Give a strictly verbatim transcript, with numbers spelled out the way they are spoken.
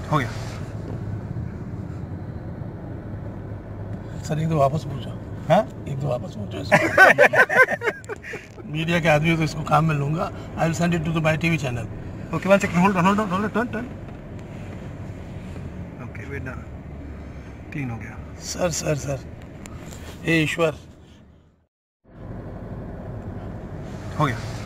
हो गया सर। एक दो वापस पूछो। हाँ, एक दो वापस पूछो इसको। मीडिया के आदमी तो इसको काम में लूंगा। I will send it to the my TV channel. Okay one second, hold on hold on hold turn turn. Okay wait done, clean हो गया। सर सर सर हे ईश्वर। हो गया।